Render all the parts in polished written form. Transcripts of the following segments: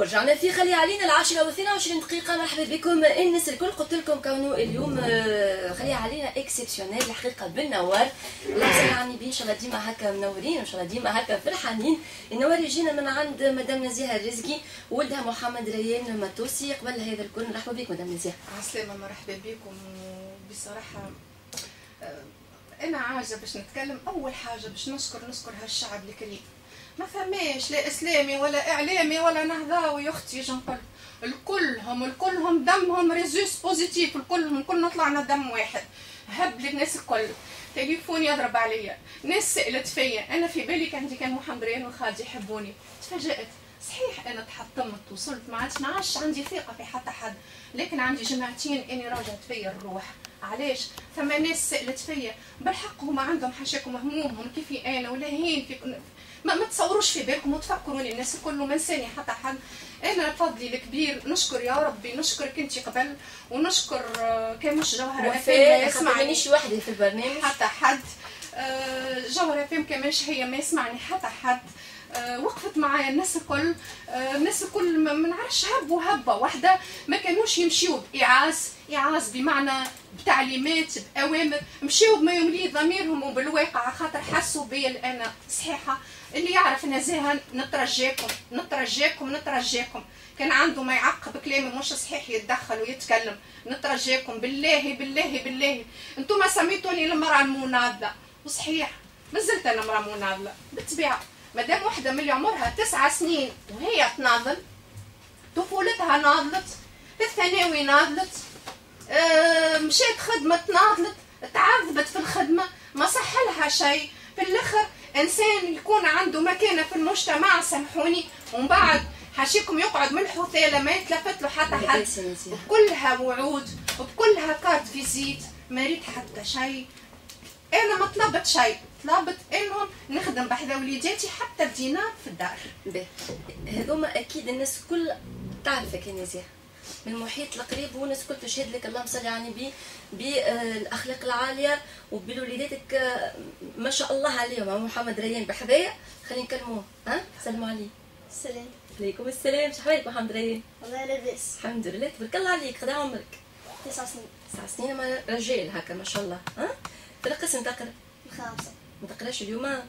ورجعنا في خلي علينا 10:22 مرحبا بكم الناس الكل. قلت لكم كونوا اليوم خلي علينا اكسبسيونيل الحقيقه بالنوار. الله يعني بيه ان شاء الله ديما هكا منورين ان شاء الله ديما هكا فرحانين. النوار يجينا من عند مدام نزيهه الرزقي وولدها محمد ريان ماتوسي. قبل هذا الكل مرحبا بك مدام نزيهه. عسلامة مرحبا بكم. بصراحه انا عاجه باش نتكلم. اول حاجه باش نشكر هالشعب الكريم، ما فماش لا اسلامي ولا اعلامي ولا نهضاوي اختي جنقل، الكلهم دمهم ريزوس بوزيتيف، الكلنا طلعنا دم واحد. هب للناس الكل تليفون يضرب عليا، ناس سالت فيا، انا في بالي كان محمد ريان وخالتي يحبوني. تفاجأت صحيح انا تحطمت وصلت ما عادش عندي ثقه في حتى حد، لكن عندي جماعتين اني راجعت فيا الروح. علاش؟ ثم ناس سالت فيا بالحق هما عندهم حاشاكم همومهم كيفي انا ولا هين في ما تصوروش في بالكم وتفكروني الناس الكل ما نساني حتى حد. انا فضلي الكبير نشكر يا ربي، نشكرك انت قبل ونشكر كامش جوهره ما يسمعنيش وحدي في البرنامج حتى حد. جوهره فيم كامش هي ما يسمعني حتى حد. وقفت معايا الناس الكل ما نعرفش هبه واحده ما كانوش يمشيو باعاز بمعنى بتعليمات باوامر، مشيو بما يملي ضميرهم وبالواقع خاطر حسوا بيا انا صحيحه. اللي يعرف نزاهه نترجاكم كان عنده ما يعقب كلامي مش صحيح يتدخل ويتكلم. نترجاكم بالله انتم سميتوني المراه المناضله، وصحيح مازلت انا امراه مناضله بالطبيعه. مادام وحده من اللي عمرها 9 سنين وهي تناضل، طفولتها ناضلت، في الثانوي ناضلت، مشيت خدمة ناضلت، تعذبت في الخدمة ما صحلها شيء. في الاخر انسان يكون عنده مكانة في المجتمع سامحوني ومن بعد حاشيكم يقعد من الحثالة ما يتلفت له حتى حد، وبكلها وعود وبكلها كارت فيزيت ما ريت حتى شيء. انا ما طلبت شيء، طلبت انهم نخدم بحذا وليداتي حتى الدينار في الدار. هذوما اكيد الناس كل تعرفك يا نزيهه من المحيط القريب، والناس الكل تشهد لك اللهم صل على النبي بالاخلاق العاليه وبوليداتك ما شاء الله عليهم. محمد ريان بحذايا خلينا نكلموه. سلموا عليه. السلام. عليكم السلام. شحوالك محمد ريان؟ والله لاباس الحمد لله تبارك الله عليك. قد عمرك؟ 9 سنين. 9 سنين ما رجال هكا ما شاء الله. في القسم تقرا؟ الخامسة. ما تقراش اليوم؟ لا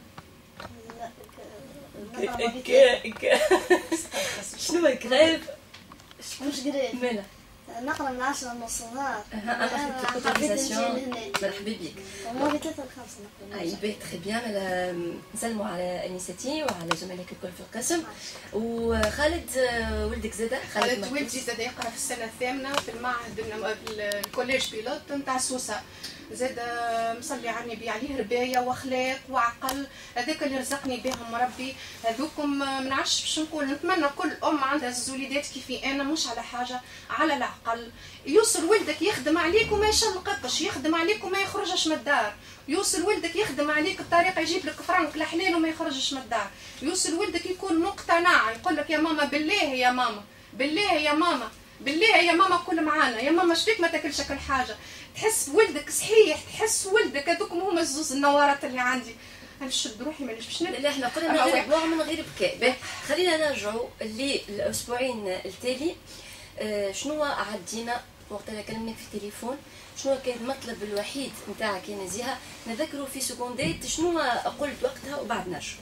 شنو الكريب؟ مش قريب. مالا؟ نقرا من 10 لنص النهار. انا حبيت نجي لهنا. مرحبا بك. وما 3 ل5 نقرا. اي بي تري بيان. نسلموا على انيساتي وعلى زملائك الكل في القسم. وخالد ولدك زاده؟ خالد ولدي زاده يقرا في السنه الثامنه في المعهد الكوليج بيلوت نتاع سوسه. زاد مصلي على النبي عليه ربايه واخلاق وعقل، هذاك اللي رزقني بهم ربي. هذوكم ما نعرفش باش نقول. نتمنى كل ام عندها زوج وليدات كيفي انا، مش على حاجه على العقل. يوصل ولدك يخدم عليك وما يشلقكش، يخدم عليك وما يخرجش من الدار. يوصل ولدك يخدم عليك بطريقه يجيب لك فرنك الحلال وما يخرجش من الدار. يوصل ولدك يكون مقتنع يقول لك يا ماما بالله يا ماما بالله يا ماما بالله يا ماما كل معانا يا ماما شفيك ما تاكلش كل حاجه. تحس بولدك صحيح، تحس ولدك. هذوكم هما الزوز النوارات اللي عندي. نشد روحي مانيش باش لا احنا قلنا من غير بوع من غير بكاء. خلينا نرجعوا للاسبوعين التالي. شنو عدينا وقت اللي كلمناك في التليفون؟ شنو كان المطلب الوحيد نتاعك يا نزيهه؟ نذكروا في سكوندات شنو قلت وقتها وبعد نرجعوا.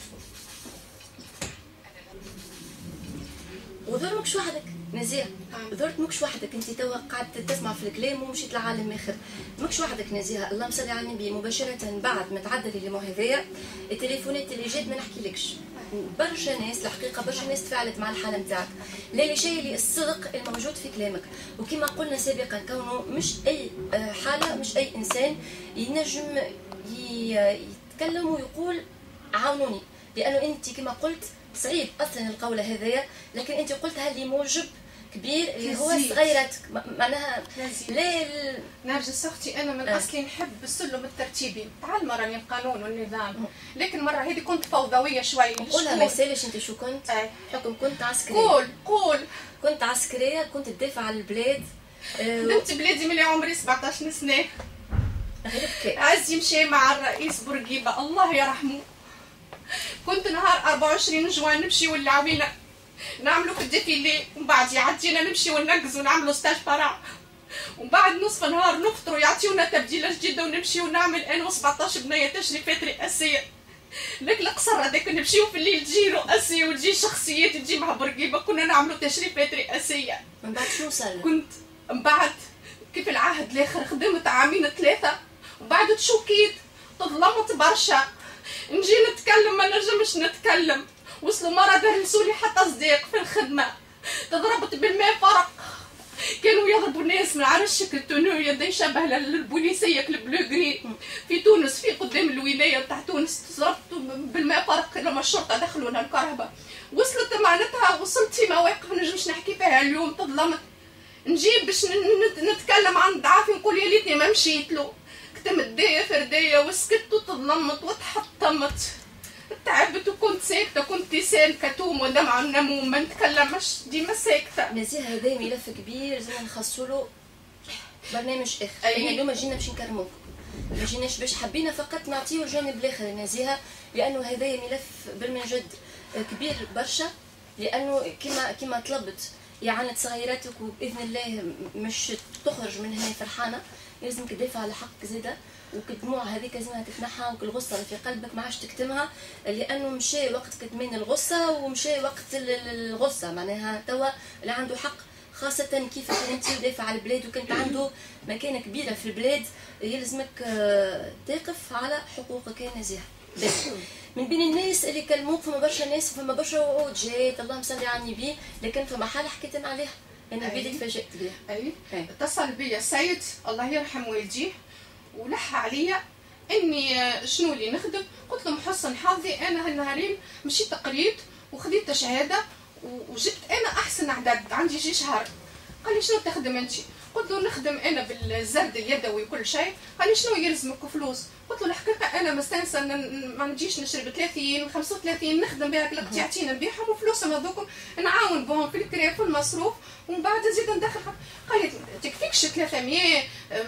وظهر مكش وحدك نزيهه، ظهرت مكش وحدك. انت توا قعدت تسمع في الكلام ومشيت لعالم اخر. مكش وحدك نزيهه. اللهم صل على النبي. مباشره بعد ما تعدل اليوم هذايا التليفونات اللي جات ما نحكيلكش، برشا ناس الحقيقه برشا ناس تفاعلت مع الحاله نتاعك. لا شيء اللي الصدق الموجود في كلامك، وكما قلنا سابقا كونه مش اي حاله مش اي انسان ينجم يتكلم ويقول عاونوني، لانه انت كما قلت صعيب اصلا القول هذايا، لكن انت قلتها اللي موجب كبير اللي هو صغيرتك معناها. لا نرجس اختي انا من اصلي نحب السلم الترتيبي، تعلم راني القانون والنظام، لكن مره هذه كنت فوضويه شوي. قولها ما يسالش. انت شو كنت؟ حكم كنت عسكريه. قول كنت عسكريه، كنت تدافع على البلاد. خدمت بلادي من عمري 17 سنه. غير بكاء. عزي مشى مع الرئيس بورقيبه الله يرحمه. كنت نهار 24 جوان نمشي والعوينه نعملوا في الديفيلي، ومن بعد يعدينا نمشي وننقزوا ونعملوا ستاج فرع، ومن بعد نصف نهار نفطروا يعطيونا تبديله جديده ونمشي ونعمل انا و17 بنيه تشريفات رئاسيه. لك القصر هذاك نمشيو في الليل تجي رؤاسيه وتجي شخصيات تجي مع برقيبه، كنا نعملوا تشريفات رئاسيه. من بعد شنو صار؟ كنت من بعد كيف العهد الاخر خدمت عامين 3، ومن بعد تشوكيت تظلمت برشا، نجي نتكلم ما نجمش نتكلم، وصلوا مرة درسولي حتى صديق في الخدمة تضربت بالماء فرق، كانوا يضربوا الناس من عرش شكل تونو يدي شبه للبوليسية البلوغري في تونس، في قدام الولاية تاع تونس ضربت بالماء فرق لما الشرطة دخلونا الكهرباء. وصلت معناتها وصلت في مواقف ما نجمش نحكي فيها اليوم، تظلمت نجيب باش نتكلم عن ضعفي نقول يا ليتني ما مشيت له، كتمت داية فردية وسكت وتظلمت وتحطمت، تعبت وكنت ساكتة، كنت لسان كتوم ودمع النموم ما نتكلمش ديما ساكتة. نزيه هذا ملف كبير لازم نخصصوا له برنامج اخر. أيه. اليوم جينا باش نكرموك، ما جيناش باش حبينا فقط نعطيو الجانب الاخر نزيهه، لانه هذا ملف بالمنجد كبير برشا، لانه كما طلبت يعاند صغيراتك وباذن الله مش تخرج من هنا فرحانه، لازمك تدافع على حقك زاده، والدموع هذيك لازمها تتنحى، والغصه اللي في قلبك ما عادش تكتمها، لانه مشى وقت كتمان الغصه ومشى وقت الغصه، معناها توا اللي عنده حق خاصة كيف انت تدافع على البلاد وكنت عنده مكانة كبيرة في البلاد، يلزمك تقف على حقوقك يا نزيهة. من بين الناس اللي كلموك فما برشا ناس وفما برشا وعود جات اللهم صل على النبي، لكن فما حالة حكيت لنا عليها انا بديت تفاجأت بها. اي اتصل بيا السيد الله يرحم والديه ولح عليا اني شنو اللي نخدم، قلت له محسن حظي انا هالنهارين مشيت قريت وخديت شهاده وجبت انا احسن عدد عندي شي شهر. قال لي شنو تخدم انت؟ قلت له نخدم انا بالزرد اليدوي وكل شيء. قال لي شنو يلزمك فلوس؟ قلت له الحقيقه انا مستانسه ما نجيش نشرب 30 35 نخدم بها كل يعطينا نبيعهم وفلوسهم هذوكم نعاون بهم في الكرا في المصروف ومن بعد نزيد ندخل. قال لي تكفيكش 300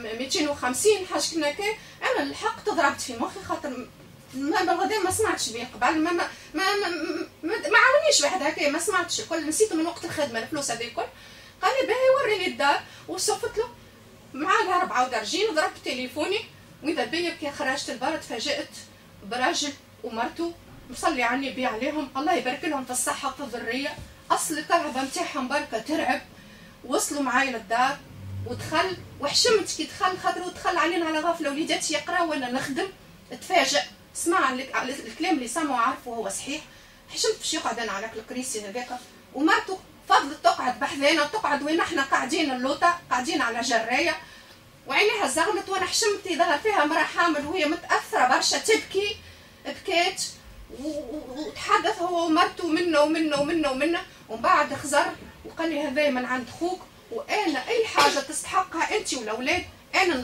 250 حاجه كنا كي. انا الحق تضربت في مخي خاطر ما بالغدا ما سمعتش بيه قبل ما ما ما ما, ما عاونيش واحد هكا ما سمعتش الكل نسيت من وقت الخدمه الفلوس هذه الكل. قال لي باهي وريني الدار وصفت له مع الهرب 4 درجين ضربت تليفوني واذا بيا كي خرجت البار تفاجأت براجل ومرته مصلي على النبي عليهم الله يبارك لهم في الصحه وفي الذريه. اصل الكهرباء نتاعهم بركه ترعب. وصلوا معايا للدار ودخل وحشمت كي دخل خاطر ودخل علينا على غفله وليداتي يقراو وانا نخدم. تفاجأ سمع الكلام اللي سمعه وعرفه هو صحيح. حشمت باش يقعد انا على الكريسي هذاك ومرته فضلت تقعد بحذانا تقعد وين احنا قاعدين اللوطه قاعدين على جرايه وعينيها زغلت وانا حشمت ظهر فيها مرا حامل وهي متاثره برشا تبكي. بكيت وتحدث هو ومرته منا ومنا ومنا ومنا ومن بعد خزر وقال لي هذا من عند خوك وانا اي حاجه تستحقها انت والاولاد انا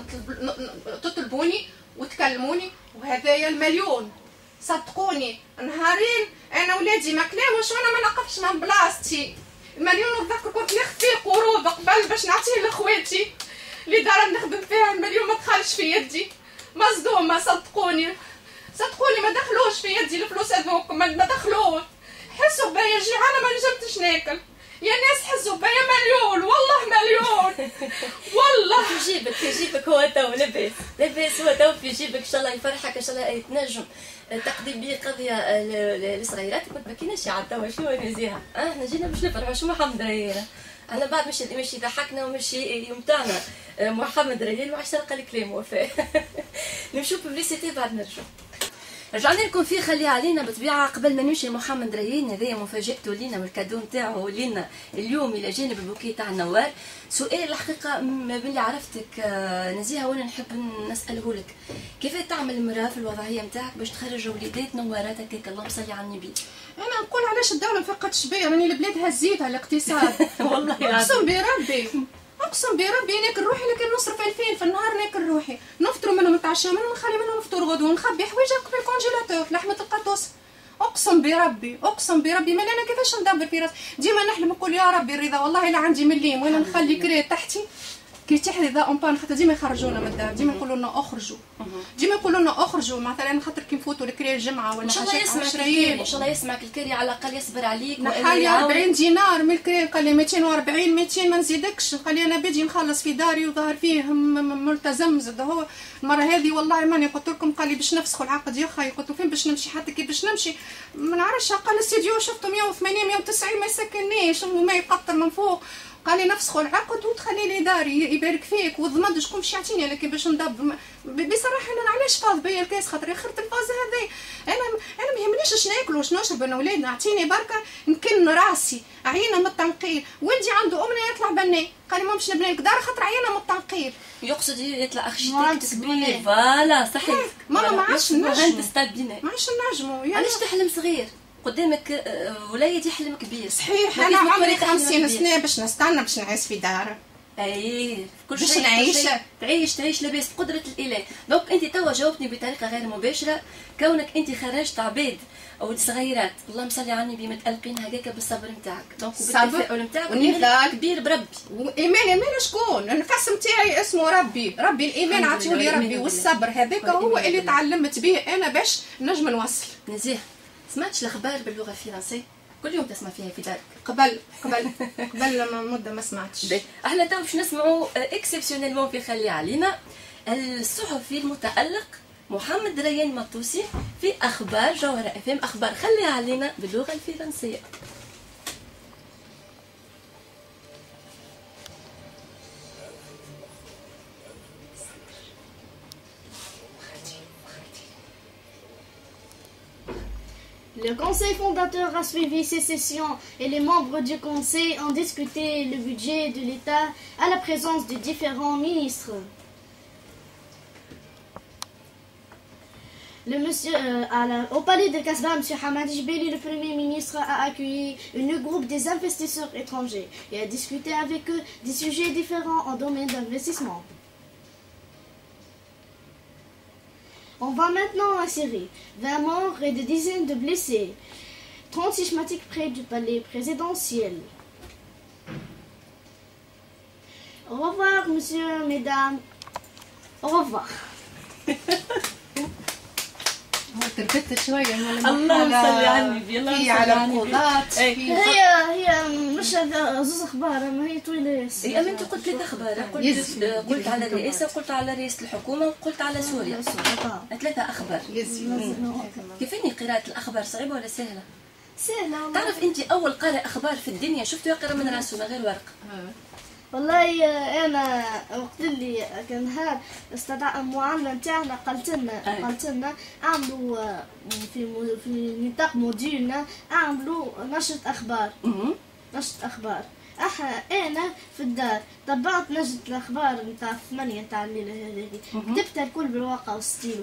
تطلبوني وتكلموني وهذايا المليون. صدقوني نهارين انا ولادي ما كلاموش وانا ما نقفش من بلاصتي. المليون نتذكر كنت نخفي قروض قبل باش نعطيه لاخواتي اللي دار نخدم فيها. المليون ما دخلش في يدي مصدومه. صدقوني ما دخلوش في يدي الفلوس هذوك ما دخلوش. حسوا بيا جيعانه ما نجمتش ناكل يا ناس. حسوا بيا مليون والله مليون والله. في جيبك هو تو لاباس هو تو في جيبك ان شاء الله يفرحك ان شاء الله تنجم تقضي بيه قضيه لصغيراتك ما تبكيناش على توا. شنو نزيها احنا جينا باش نفرحوا شو محمد ريان انا بعد مش يضحكنا ومش يمتعنا محمد ريان وعش تلقى الكلام وفاء. نمشوا ببليسيتي بعد نرجعوا. رجعنا لكم فيه خليها علينا بطبيعه. قبل ما نمشي محمد ريان هذايا مفاجأته لينا والكادو نتاعو لينا اليوم الى جانب البوكيه تاع النوار. سؤال الحقيقه ما بلي عرفتك نزيهه وانا نحب نساله لك كيف تعمل المراه في الوضعيه نتاعك باش تخرج وليدات نوارات هكاك اللهم صل على النبي. انا نقول علاش الدوله ما فقدتش بيا راني البلاد هزيتها الاقتصاد والله اقسم بربي اقسم بربي ناكل روحي لكن نصرف 2000 في النهار ناكل روحي. نفطر منهم نتعشى منهم نخلي منهم نفطر غدوه ونخبي حوايجك في الكونجيلاتور لحمه القطوس. اقسم بربي ما انا كيفاش ندبر في راسي. ديما نحلم نقول يا ربي الرضا والله لا عندي مليم وانا نخلي كريت تحتي كي تحلي ذا اون بان خاطر ديما يخرجونا من الدار، ديما يقولوا لنا اخرجوا، ديما يقولوا لنا اخرجوا مثلا خاطر كي نفوتوا الكري الجمعه ولا حاجه 10 ايام ان شاء الله يسمعك الكري على الاقل يصبر عليك. نحال لي 40 دينار من الكري، قال لي 240 200 ما نزيدكش، قال لي انا بدي نخلص في داري وظهر فيه ملتزم زاد هو المره هذه والله ماني قلت لكم، قال لي باش نفسخوا العقد يا خاي، قلت له فين باش نمشي حتى كي باش نمشي ما نعرفش، قال الاستديو شفته 180 190 ما يسكننيش وما يقطر من فوق، قال لي نفسخوا العقد وتخلي لي داري يبارك فيك وضمن شكون باش يعطيني انا كي باش ندب. بصراحه انا علاش فاض بيا الكاس خاطر اخرت الفاز هذه، انا ما يهمنيش اش ناكل واش نشرب انا ولادنا، اعطيني بركه نكن راسي عينه من التنقيل، ولدي عنده امنيه يطلع بني، قال لي ما باش نبني لك دار خاطر عينه من التنقيل، يقصد يطلع اركيتكت كبير. فوالا صحيح ماما ما عادش نجمو، ما عادش نجمو. علاش تحلم صغير قدامك وليدي حلم كبير؟ صحيح انا عمري 50 سنه باش نستنى باش نعيش في دار، اي كل باش شيء تعيش لاباس بقدره الاله. دونك انت توا جاوبتني بطريقه غير مباشره، كونك انت خرجت عباد او صغيرات اللهم صل على النبي متالقين هكاك بالصبر نتاعك، دونك بالتفاؤل نتاعك ونضال كبير بربي. وايمان شكون؟ النفس نتاعي اسمه ربي الايمان عطيه لي ربي، والصبر هذاك هو اللي تعلمت به انا باش نجم نوصل. نزيه سمعتش الاخبار باللغه الفرنسيه؟ كل يوم تسمع فيها في دارك؟ قبل مده ما سمعتش. احنا تو باش نسمعوا اكسبسيونيلمون في خلي علينا الصحفي المتالق محمد ريان مطوسي في اخبار جوهره اف ام، اخبار خلي علينا باللغه الفرنسيه. Le conseil fondateur a suivi ces sessions et les membres du conseil ont discuté le budget de l'État à la présence de différents ministres. Au palais de Casbah, M. Hamad Jbeli, le Premier ministre, a accueilli un groupe des investisseurs étrangers et a discuté avec eux des sujets différents en domaine d'investissement. On va maintenant à Syrie. 20 morts et des dizaines de blessés. 30 schématiques près du palais présidentiel. Au revoir, monsieur, mesdames. Au revoir. تربت شويه من اللهم صل على النبي، اللهم صل على القضاة. هي مش زوز اخبار، ما هي طويله. اي اما انت قلت ثلاث اخبار، قلت على الرئاسه وقلت على رئاسه الحكومه وقلت على سوريا، ثلاثه اخبار. كيفني قراءه الاخبار صعيبه ولا سهله؟ سهله. تعرف انت اول قارئ اخبار في الدنيا شفته يقرا من راسه من غير ورق؟ والله انا وقت اللي كان نهار استدعى المعلم نتاعنا قالت لنا اعملوا في نطاق موديولنا اعملوا نشرة اخبار. انا في الدار طبعت نجدة الاخبار نتاع 8 نتاع الليله هذيك، كتبتها الكل بالورقه والستيلو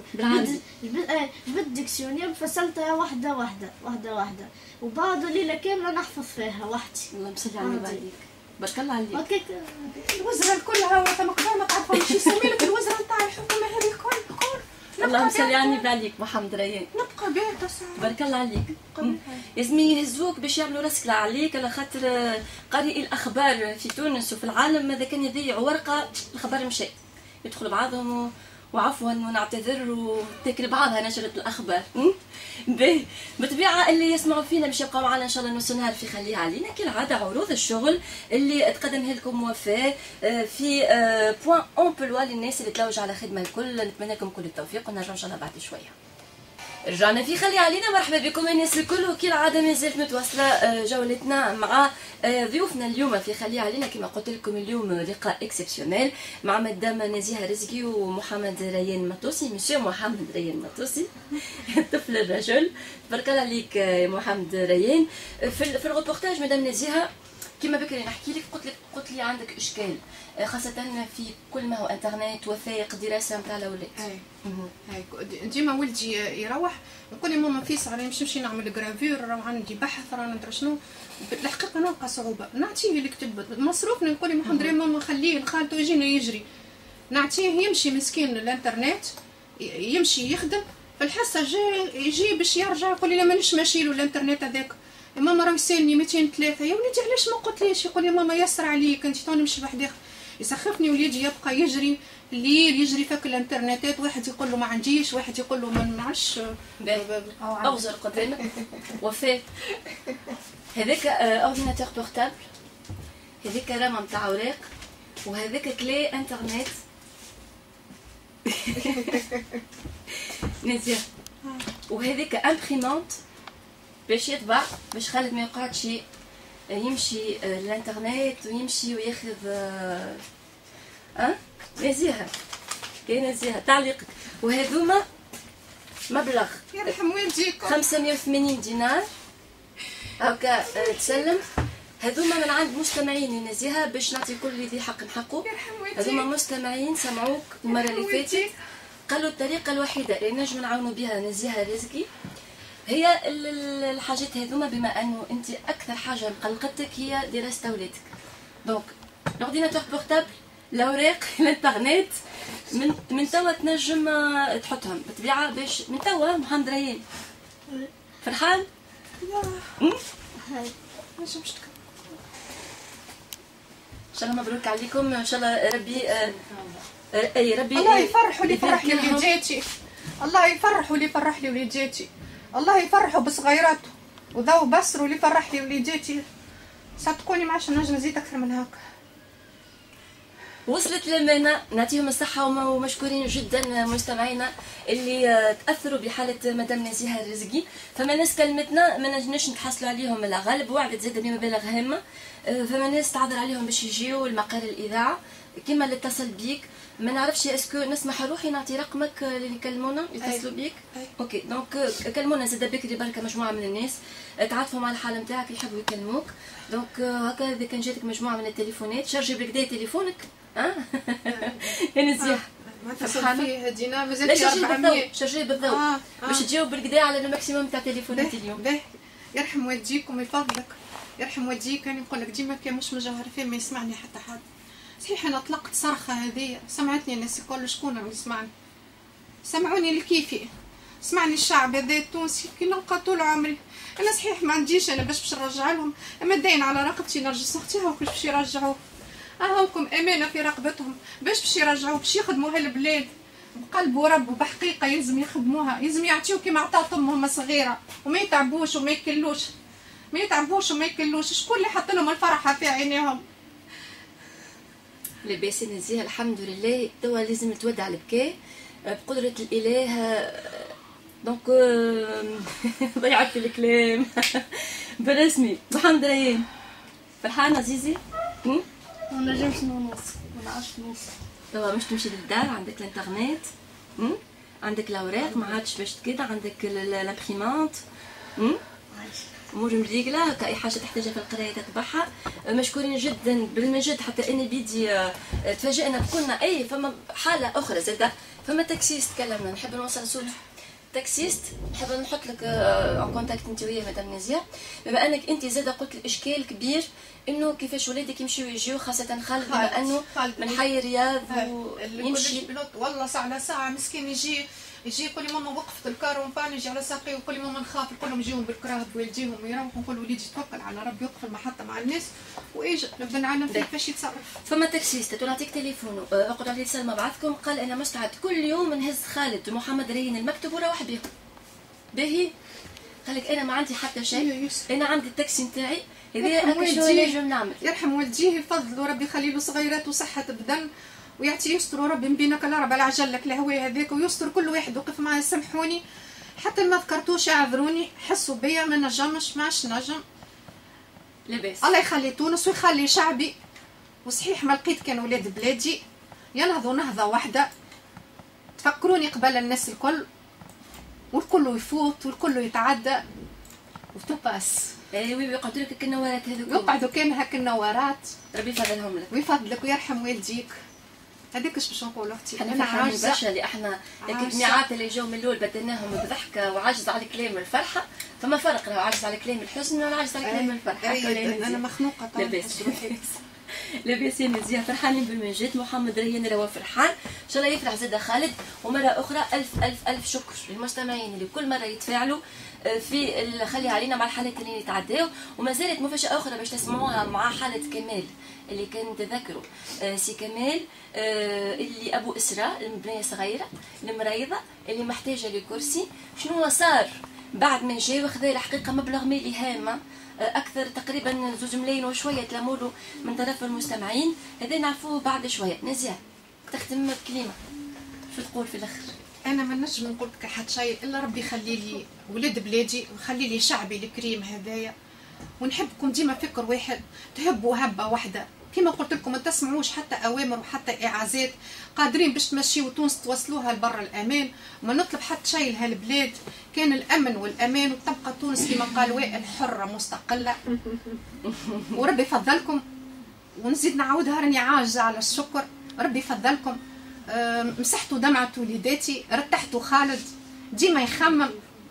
بالديكسيونير، فصلتها واحده وبعد الليله كامله نحفظ فيها وحدي. اللهم صل على النبي، بارك الله عليك. الوزاره كلها ثم قبل ما تعرفوا شو يسمي لك الوزاره نتاع الحكومه هذه الكل. اللهم صل على النبي عليك محمد ريان، نبقى بيه بارك الله عليك. لازم يهزوك باش يعملوا راسك عليك، على خاطر قارئ الاخبار في تونس وفي العالم ماذا كان يضيع ورقه الخبر مشى يدخل بعضهم وعفوا ونعتذر وتاكل بعضها نشرة الأخبار. باهي بالطبيعة اللي يسمعوا فينا باش يبقاو معنا إن شاء الله نص نهار في خليها علينا كالعادة عروض الشغل اللي تقدمها لكم وفاء في بوان أمبلوا للناس اللي تلوج على خدمة الكل. نتمنى لكم كل التوفيق ونرجع إن شاء الله بعد شوية. رجعنا في خلي علينا، مرحبا بكم الناس الكل، وكالعاده مازالت متواصله جولتنا مع ضيوفنا اليوم في خلي علينا. كما قلت لكم اليوم لقاء اكسبسيونيل مع مدام نزيهه رزقي ومحمد ريان مطوسي، مسيو محمد ريان مطوسي طفل الرجل. تبارك الله عليك يا محمد ريان. في الروبورتاج مدام نزيهه كما بكري نحكي لك قلت لي عندك اشكال خاصه في كل ما هو انترنت وثائق دراسه نتاع الاولاد. هاي ديما ولدي يروح نقول لي ماما فيس راني نمشي نعمل جرافير، راه عندي بحث راه ندري شنو. بالحقيقه نلقى صعوبه، نعطيه الكتب مصروفنا نقول لي محمد ريان ماما خليه خالته يجينا يجري، نعطيه يمشي مسكين الانترنت يمشي يخدم في الحصه يجي باش يرجع يقول لي لا مانيش ماشي له الانترنت هذاك، ماما راه يسالني 203. يا وليدي علاش ما قلتليش؟ يقول لي ماما يسر عليك انت توني مش بحدي. يسخفني وليدي يبقى يجري الليل، يجري فك الانترنتات، واحد يقول له ما عنديش، واحد يقول له ما نعرفش. اوزر قدامك وفاء. هذاك اورديناتور بورتابل، هذيك رامه نتاع اوراق، وهذاك كلي انترنت. نزيه. وهذيك امبريمونت باش يطبع، باش خالد ما يقعدش يمشي الانترنت ويمشي وياخذ نزيها كاين نزيها تعليقك. وهذوما مبلغ يرحم والديكم 580 دينار هكا تسلم. هذوما من عند مستمعين نزيها باش نعطي كل ذي حق حقه. هذوما مستمعين سمعوك المره اللي فاتت، قالوا الطريقه الوحيده اللي نجم نعاونوا بها نزيها رزقي هي الحاجات هذوما، بما انه انت اكثر حاجه مقلقتك هي دراسه اولادك. دونك الاورديناتور بورتابل، الاوراق، الانترنت من توا تنجم تحطهم بالطبيعه باش من توا محضرين. فرحان؟ هاي نجمش ان شاء الله مبروك عليكم، ان شاء الله ربي اي ربي الله يفرحوا لي فرح لي وليداتي، الله يفرحوا لي فرح لي وليداتي، الله يفرحوا بصغيراته وذو بصر ولي فرح لي وليداتي. صدقوني ما عادش نجم نزيد اكثر من هكا. وصلت الأمانة، نعطيهم الصحة ومشكورين جدا مستمعينا اللي تأثروا بحالة مدام نزيها الرزقي. فما ناس كلمتنا ما نجمناش نتحصلوا عليهم لا غالب، وعدت زاد بمبالغ هامة، فما ناس تعذر عليهم باش يجيو المقر الإذاعة كيما اللي اتصل بيك. ما نعرفش اسكو نسمح روحي نعطي رقمك اللي يكلمونا يتصلوا بيك. اوكي دونك كلمونا زاد بكري بركه مجموعه من الناس تعرفوا مع الحاله نتاعك يحبوا يكلموك. دونك هكا اذا كان جاتك مجموعه من التليفونات شارجي بالكدا تليفونك يا نزيح ما تصل فيه دينا مازال لا في شارجي 400 بالضوء، شارجي بالضوء باش تجاوب بالكدا على الماكسيموم تاع تليفونات اليوم. باهي يرحم والديكم يفضلك، يرحم والديك. انا نقول لك ديما كان مش مجهر فيه ما يسمعني حتى حد. صحيح انا طلقت صرخه هذه سمعتني الناس الكل، شكون اللي يسمعني؟ سمعوني لكيفي، سمعني الشعب هذا التونسي كي نلقى طول عمري. انا صحيح ما عنديش انا باش نرجع لهم، اما داين على رقبتي نرجس اختي هاو كيفاش باش يرجعوه، هاوكم امانه في رقبتهم باش يرجعوه، باش يخدموا هالبلاد بقلب ورب وبحقيقه. يلزم يخدموها، يلزم يعطيو كيما عطات امهم صغيره وما يتعبوش وما يكلوش، ما يتعبوش وما يكلوش. شكون اللي حط لهم الفرحه في عينيهم؟ لاباس نزيها الحمد لله. توا لازم تودع البكاء بقدرة الإله. دونك ضيعت الكلام بالرسمي. محمد ريان فرحانة زيزي؟ ما نجمش نوصل، ما نعرفش نوصل. توا مش تمشي للدار، عندك الانترنت، عندك الأوراق ما عادش باش كده، عندك الامبريمونت، امور مليقله هكا اي حاجه تحتاجها في القرايه تتبعها. مشكورين جدا بالمجد حتى اني بيدي تفاجئنا بكلنا. اي فما حاله اخرى زاده، فما تاكسيست كلمنا نحب نوصل صوت تاكسيست، نحب نحط لك اون كونتاكت انت ويا مدام نزيه، بما انك انت زاده قلت الاشكال كبير انه كيفاش ولادك يمشيو ويجيو خاصه خالد بما انه من حي الرياض ويمشي والله ساعه على ساعه مسكين يجي كل ماما وقفت الكار ومبان يجي على ساقي، وكل ماما نخاف كلهم يجيهم بالكراهب بوالديهم ويروحوا. نقول وليدي توكل على ربي يوقف المحطه مع الناس ويجي نبدا نعلم فيه كيفاش يتصرف. فما تاكسيست نعطيك تليفونه اقعد على اتصال مع بعضكم، قال انا مستعد كل يوم نهز خالد ومحمد ريان المكتب وروح بهم. باهي قال لك انا ما عندي حتى شيء، انا عندي التاكسي نتاعي هذا شنو نجم نعمل. يرحم والديه يفضل وربي يخلي له صغيرات وصحه بدن ويعطي يستر ربي من بينك العرب على عجلك الهوي هذاك، ويستر كل واحد وقف معايا. سامحوني حتى ما ذكرتوش اعذروني، حسوا بيا ما نجمش ماش نجم. لاباس الله يخلي تونس ويخلي شعبي. وصحيح ما لقيت كان ولاد بلادي ينهضوا نهضه واحده، تفكروني قبل الناس الكل والكل يفوت والكل يتعدى وتباس. ايوه يقعدوا لك النوارات هذوك، يقعدوا كان هكا النوارات. ربي يفضلهم لك ويفضلك ويرحم والديك. هذيك اش باش نقول اختي، انا عاجزه برشا اللي احنا الجماعات اللي جاو من الاول بدلناهم بضحكه وعاجز على كلام الفرحه. فما فرق لو عاجز على كلام الحزن ولا عاجز على كلام الفرحه. انا مخنوقه لاباس لاباس يا نزيه؟ فرحانين بالمنجد. محمد ريان راهو فرحان، ان شاء الله يفرح زاده خالد. ومره اخرى الف شكر للمستمعين اللي كل مره يتفاعلوا في خلي علينا مع الحالات اللي يتعداو. وما زالت مفاجاه اخرى باش تسمعوها مع حاله كمال اللي كان تذكروا. سي كمال اللي ابو اسراء، البنيه صغيره المريضه اللي محتاجه لكرسي. شنو صار بعد ما جا وخذا الحقيقه مبلغ مالي هام اكثر، تقريبا 2 ملايين وشويه تلامولو من طرف المستمعين. هذا نعرفوه بعد شويه. نزيه تختم بكلمه، شو تقول في الاخر؟ انا ما نجم نقول لك حتى شيء الا ربي يخلي لي ولاد بلادي ويخلي لي شعبي الكريم هذايا، ونحبكم ديما فكر واحد، تهبوا هبه واحده. كما قلت لكم ما تسمعوش حتى اوامر وحتى اعازات، قادرين باش تمشيو تونس توصلوها لبر الامان. وما نطلب حتى شيء لهالبلاد، كان الامن والامان وتبقى تونس كما قال وائل حره مستقله. وربي يفضلكم. ونزيد نعاودها راني عاجزه على الشكر. ربي يفضلكم. مسحتوا دمعة وليداتي، رتحتوا خالد ديما يخمم.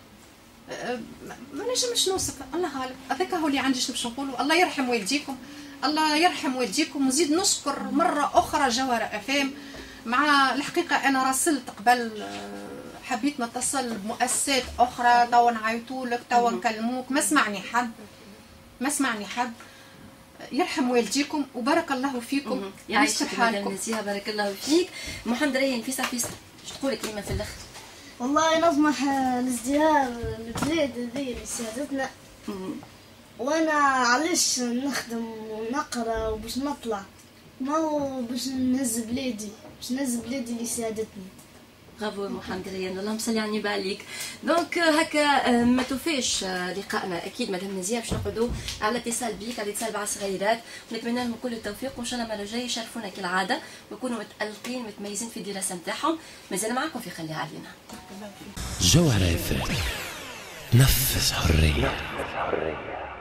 ما نجمش نوصف، الله غالب. هذاك هو اللي عندي باش نقولوا. الله يرحم والديكم، الله يرحم والديكم. ونزيد نشكر مرة أخرى جوهرة أفام. مع الحقيقة أنا راسلت قبل، حبيت نتصل بمؤسسات أخرى، توا نعيطولك توا نكلموك، ما سمعني حد. يرحم والديكم وبارك الله فيكم. يعيشك مدام نزيه، بارك الله فيك. محمد ريان فيصل شو تقول كلمه في الاخر؟ والله نطمح لازدهار البلاد هذه اللي ساعدتنا، وانا علاش نخدم ونقرا وباش نطلع، ما هو باش نهز بلادي اللي ساعدتني. برافو محمد ريان، اللهم صل على النبي عليك. دونك هكا ما توفيش لقائنا اكيد مدام نزيه، باش نقعدوا على اتصال بيك، على اتصال مع الصغيرات، ونتمنى لهم كل التوفيق. وان شاء الله المره الجايه يشرفونا كالعاده ويكونوا متالقين متميزين في الدراسه نتاعهم. مازال معكم في خلي علينا. جوهرة FM، نفس حرية.